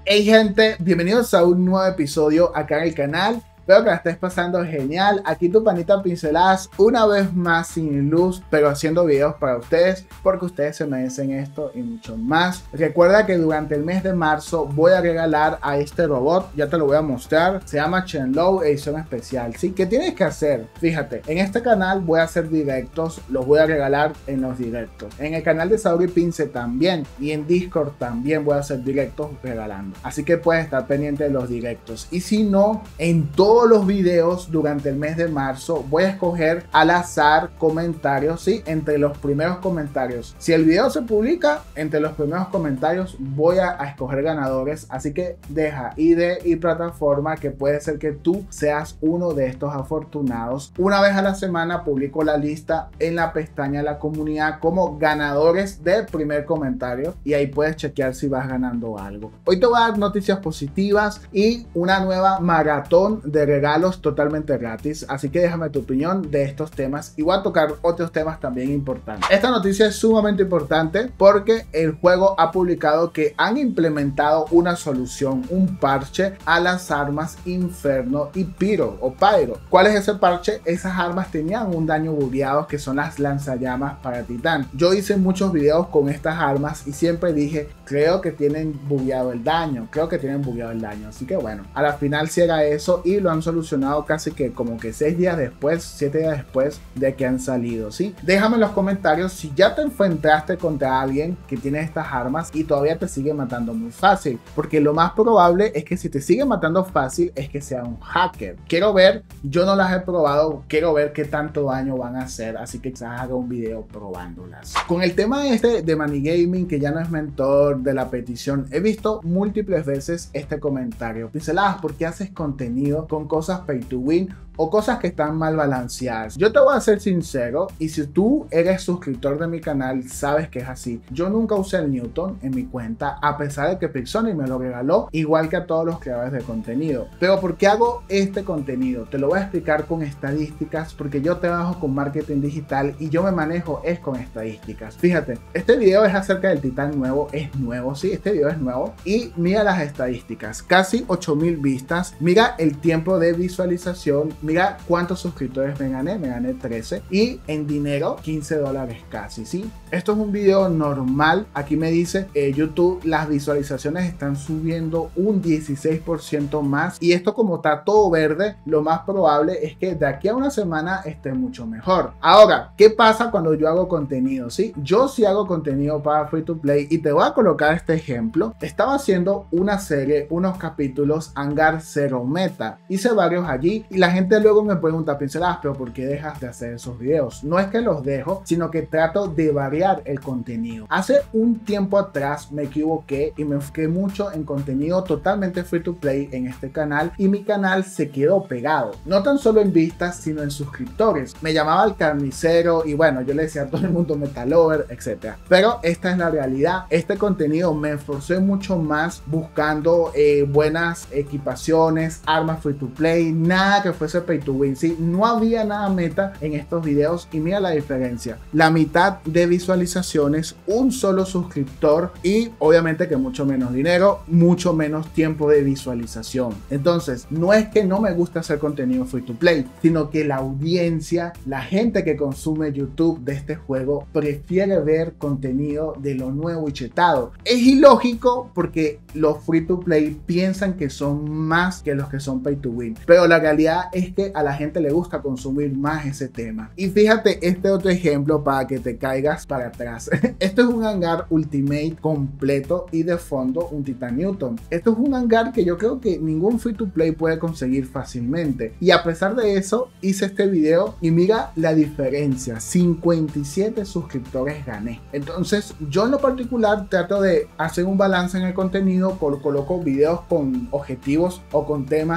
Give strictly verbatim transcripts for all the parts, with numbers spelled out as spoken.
Hey gente, bienvenidos a un nuevo episodio acá en el canal. Espero que la estés pasando genial. Aquí tu panita Pinceladas una vez más sin luz, pero haciendo videos para ustedes porque ustedes se merecen esto y mucho más. Recuerda que durante el mes de marzo voy a regalar a este robot, ya te lo voy a mostrar. Se llama Chenlou edición especial. ¿Sí? ¿Qué tienes que hacer? Fíjate, en este canal voy a hacer directos, los voy a regalar en los directos. En el canal de Saori Pince también y en Discord también voy a hacer directos regalando. Así que puedes estar pendiente de los directos. Y si no, en todo todos los videos durante el mes de marzo voy a escoger al azar comentarios, sí, entre los primeros comentarios. Si el video se publica, entre los primeros comentarios voy a, a escoger ganadores, así que deja I D y plataforma que puede ser que tú seas uno de estos afortunados. Una vez a la semana publico la lista en la pestaña de la comunidad como ganadores del primer comentario y ahí puedes chequear si vas ganando algo. Hoy te voy a dar noticias positivas y una nueva maratón de regalos totalmente gratis, así que déjame tu opinión de estos temas y voy a tocar otros temas también importantes. Esta noticia es sumamente importante porque el juego ha publicado que han implementado una solución, un parche a las armas Inferno y Pyro o Pyro. ¿Cuál es ese parche? Esas armas tenían un daño bugueado que son las lanzallamas para Titán. Yo hice muchos videos con estas armas y siempre dije, creo que tienen bugueado el daño, creo que tienen bugueado el daño, así que bueno, a la final sí era eso y lo han solucionado casi que como que seis días después, siete días después de que han salido, ¿sí? Déjame en los comentarios si ya te enfrentaste contra alguien que tiene estas armas y todavía te sigue matando muy fácil, porque lo más probable es que si te sigue matando fácil es que sea un hacker. Quiero ver, yo no las he probado, quiero ver qué tanto daño van a hacer, así que quizás haga un video probándolas. Con el tema este de Manny Gaming, que ya no es mentor de la petición, he visto múltiples veces este comentario: Pinceladas, ¿por qué haces contenido con cosas pay to win o cosas que están mal balanceadas? Yo te voy a ser sincero, y si tú eres suscriptor de mi canal sabes que es así. Yo nunca usé el Newton en mi cuenta, a pesar de que Pixonic me lo regaló, igual que a todos los creadores de contenido. Pero ¿por qué hago este contenido? Te lo voy a explicar con estadísticas, porque yo trabajo con marketing digital y yo me manejo es con estadísticas. Fíjate, este video es acerca del Titán nuevo, es nuevo, sí, este video es nuevo, y mira las estadísticas, casi ocho mil vistas, mira el tiempo de visualización, mira cuántos suscriptores me gané, me gané trece y en dinero quince dólares casi, ¿sí? Esto es un video normal. Aquí me dice eh, YouTube, las visualizaciones están subiendo un dieciséis por ciento más y esto, como está todo verde, lo más probable es que de aquí a una semana esté mucho mejor. Ahora, ¿qué pasa cuando yo hago contenido? ¿Sí? Yo sí hago contenido para Free to Play y te voy a colocar este ejemplo. Estaba haciendo una serie, unos capítulos Hangar Zero Meta, hice varios allí y la gente luego me pregunta, Pinceladas, pero ¿por qué dejas de hacer esos videos? No es que los dejo, sino que trato de variar el contenido. Hace un tiempo atrás me equivoqué y me enfoqué mucho en contenido totalmente free to play en este canal y mi canal se quedó pegado, no tan solo en vistas sino en suscriptores. Me llamaba el carnicero y bueno, yo le decía a todo el mundo metalover, etcétera. Pero esta es la realidad. Este contenido me esforcé mucho más buscando eh, buenas equipaciones, armas free to play, nada que fuese pay to win, ¿sí? No había nada meta en estos videos y mira la diferencia, la mitad de visualizaciones, un solo suscriptor y obviamente que mucho menos dinero, mucho menos tiempo de visualización. Entonces no es que no me gusta hacer contenido free to play, sino que la audiencia, la gente que consume YouTube de este juego prefiere ver contenido de lo nuevo y chetado. Es ilógico porque los free to play piensan que son más que los que son pay to win, pero la realidad es que a la gente le gusta consumir más ese tema. Y fíjate este otro ejemplo para que te caigas para atrás. Esto es un hangar Ultimate completo y de fondo un Titán Newton. Esto es un hangar que yo creo que ningún free to play puede conseguir fácilmente y a pesar de eso hice este video y mira la diferencia, cincuenta y siete suscriptores gané. Entonces yo en lo particular trato de hacer un balance en el contenido, col coloco videos con objetivos o con temas para los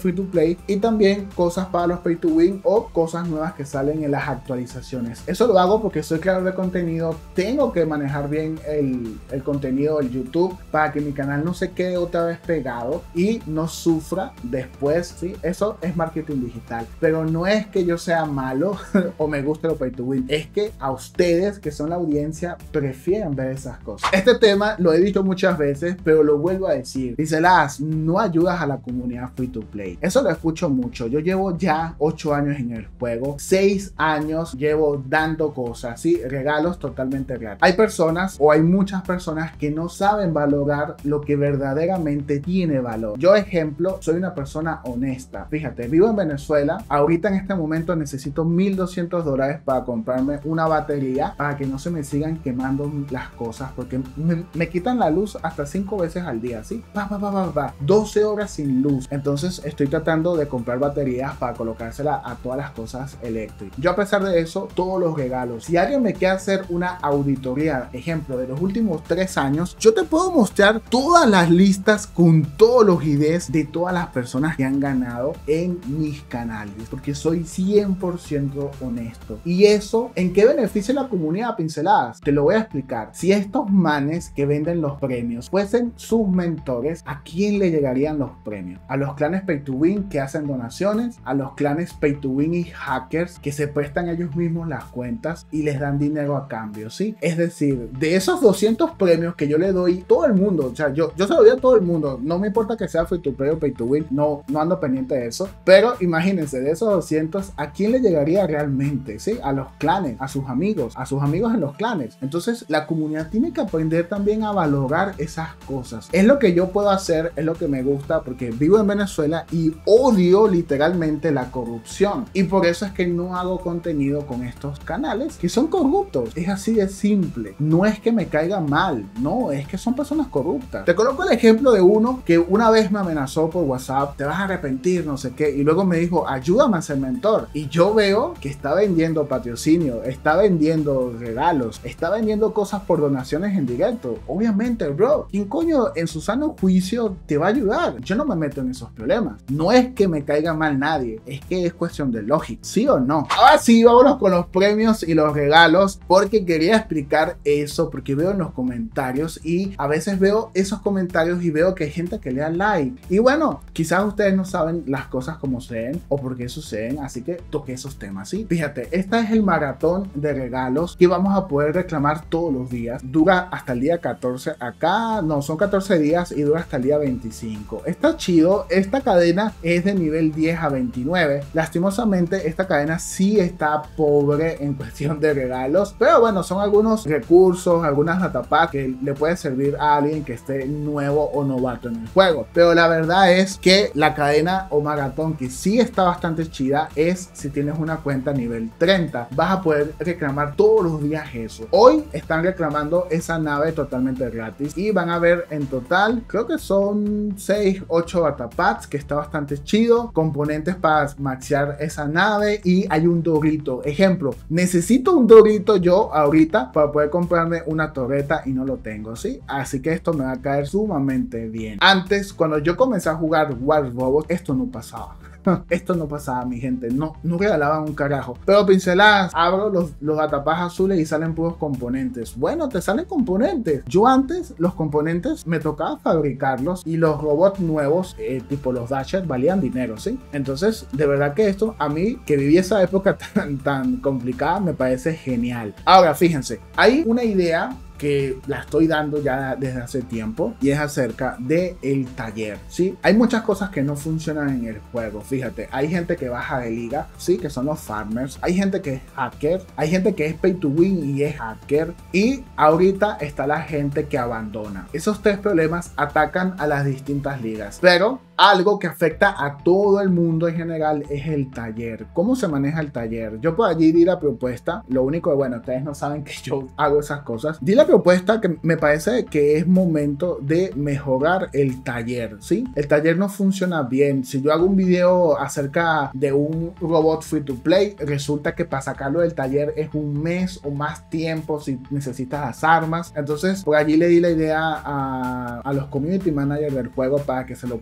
free to play y también cosas para los pay to win o cosas nuevas que salen en las actualizaciones. Eso lo hago porque soy creador de contenido, tengo que manejar bien el, el contenido del YouTube para que mi canal no se quede otra vez pegado y no sufra después, ¿sí? Eso es marketing digital, pero no es que yo sea malo o me guste lo pay to win, es que a ustedes que son la audiencia prefieren ver esas cosas. Este tema lo he dicho muchas veces, pero lo vuelvo a decir. Pinzeladas, no ayudas a la comunidad free to play. Eso lo escucho mucho. Yo llevo ya ocho años en el juego, seis años llevo dando cosas, ¿sí? Regalos totalmente gratis. Hay personas o hay muchas personas que no saben valorar lo que verdaderamente tiene valor. Yo, ejemplo, soy una persona honesta. Fíjate, vivo en Venezuela. Ahorita en este momento necesito mil doscientos dólares para comprarme una batería para que no se me sigan quemando las cosas, porque me, me quitan la luz hasta cinco veces al día, ¿sí? Pa, pa, pa, pa, pa. doce horas sin luz. Entonces estoy tratando de comprar baterías para colocársela a todas las cosas eléctricas. Yo, a pesar de eso, todos los regalos. Si alguien me quiere hacer una auditoría, ejemplo, de los últimos tres años, yo te puedo mostrar todas las listas con todos los I Ds de todas las personas que han ganado en mis canales, porque soy cien por ciento honesto. ¿Y eso en qué beneficia la comunidad, Pinceladas? Te lo voy a explicar. Si estos manes que venden los premios fuesen sus mentores, ¿a quién le llegarían los premios? A los clanes pay to win que hacen donaciones, a los clanes pay to win y hackers que se prestan ellos mismos las cuentas y les dan dinero a cambio, ¿sí? Es decir, de esos doscientos premios que yo le doy, todo el mundo, o sea, yo, yo se lo doy a todo el mundo, no me importa que sea free to play o pay to win, no, no ando pendiente de eso, pero imagínense, de esos doscientos, ¿a quién le llegaría realmente? ¿Sí? A los clanes, a sus amigos, a sus amigos en los clanes. Entonces, la comunidad tiene que aprender también a valorar esas cosas. Es lo que yo puedo hacer, es lo que me gusta, porque vivo en Venezuela y odio literalmente la corrupción, y por eso es que no hago contenido con estos canales que son corruptos. Es así de simple. No es que me caiga mal, no, es que son personas corruptas. Te coloco el ejemplo de uno que una vez me amenazó por WhatsApp: te vas a arrepentir, no sé qué, y luego me dijo: ayúdame a ser mentor. Y yo veo que está vendiendo patrocinio, está vendiendo regalos, está vendiendo cosas por donaciones en directo. Obviamente, bro, ¿quién coño en su sano juicio te va a ayudar? Yo no me meto en esos problemas. No es que me caiga mal nadie, es que es cuestión de lógica, ¿sí o no? Ahora sí, vámonos con los premios y los regalos, porque quería explicar eso, porque veo en los comentarios y a veces veo esos comentarios y veo que hay gente que le da like. Y bueno, quizás ustedes no saben las cosas como suceden o por qué suceden, así que toqué esos temas, ¿sí? Fíjate, este es el maratón de regalos que vamos a poder reclamar todos los días. Dura hasta el día catorce. Acá no, son catorce días y dura hasta el día veinticinco. Está chido. Esta cadena es de nivel diez a veintinueve. Lastimosamente, esta cadena sí está pobre en cuestión de regalos, pero bueno, son algunos recursos, algunas datapacks que le puede servir a alguien que esté nuevo o novato en el juego. Pero la verdad es que la cadena o maratón que sí está bastante chida es si tienes una cuenta nivel treinta. Vas a poder reclamar todos los días eso. Hoy están reclamando esa nave totalmente gratis y van a ver en total, creo que son seis, ocho datapacks, que está bastante chido, componentes para maxear esa nave, y hay un dorito. Ejemplo, necesito un dorito yo ahorita para poder comprarme una torreta y no lo tengo, ¿sí? Así que esto me va a caer sumamente bien. Antes, cuando yo comencé a jugar War Robots, esto no pasaba. Esto no pasaba, mi gente, no, no regalaban un carajo. Pero Pinceladas, abro los, los datapajas azules y salen puros componentes. Bueno, te salen componentes. Yo antes, los componentes me tocaba fabricarlos y los robots nuevos, eh, tipo los Dasher, valían dinero, ¿sí? Entonces, de verdad que esto, a mí, que viví esa época tan, tan complicada, me parece genial. Ahora, fíjense, hay una idea que la estoy dando ya desde hace tiempo, y es acerca del taller, ¿sí? Hay muchas cosas que no funcionan en el juego. Fíjate, hay gente que baja de liga, ¿sí? Que son los farmers. Hay gente que es hacker. Hay gente que es pay to win y es hacker. Y ahorita está la gente que abandona. Esos tres problemas atacan a las distintas ligas. Pero algo que afecta a todo el mundo en general es el taller. ¿Cómo se maneja el taller? Yo por allí di la propuesta. Lo único que, bueno, ustedes no saben que yo hago esas cosas. Di la propuesta que me parece que es momento de mejorar el taller, ¿sí? El taller no funciona bien. Si yo hago un video acerca de un robot free to play, resulta que para sacarlo del taller es un mes o más tiempo si necesitas las armas. Entonces, por allí le di la idea a, a los community managers del juego para que se lo pasen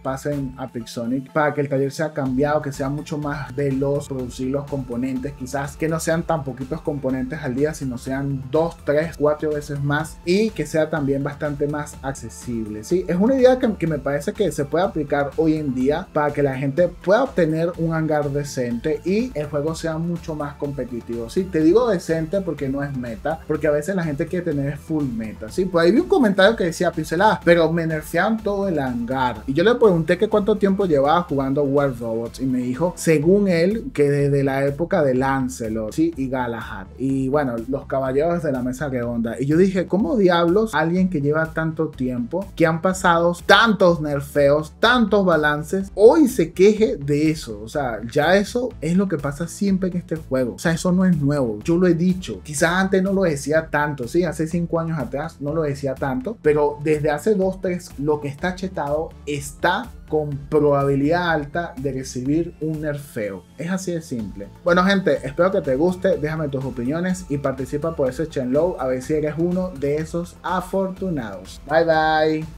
en Apixonic para que el taller sea cambiado, que sea mucho más veloz producir los componentes, quizás que no sean tan poquitos componentes al día, sino sean dos, tres, cuatro veces más, y que sea también bastante más accesible. Sí, es una idea que, que me parece que se puede aplicar hoy en día para que la gente pueda obtener un hangar decente y el juego sea mucho más competitivo. Sí, te digo decente porque no es meta, porque a veces la gente quiere tener full meta. Sí, por ahí vi un comentario que decía pinceladas, pero me nerfearon todo el hangar. Y yo le pregunté que cuánto tiempo llevaba jugando War Robots y me dijo, según él, que desde la época de Lancelot, sí, y Galahad. Y bueno, los caballeros de la mesa redonda. Y yo dije, ¿cómo diablos alguien que lleva tanto tiempo, que han pasado tantos nerfeos, tantos balances, hoy se queje de eso? O sea, ya eso es lo que pasa siempre en este juego. O sea, eso no es nuevo. Yo lo he dicho. Quizás antes no lo decía tanto, sí, hace cinco años atrás no lo decía tanto, pero desde hace dos, tres, lo que está chetado está con probabilidad alta de recibir un nerfeo. Es así de simple. Bueno, gente, espero que te guste. Déjame tus opiniones y participa por ese Chenlow a ver si eres uno de esos afortunados. Bye bye.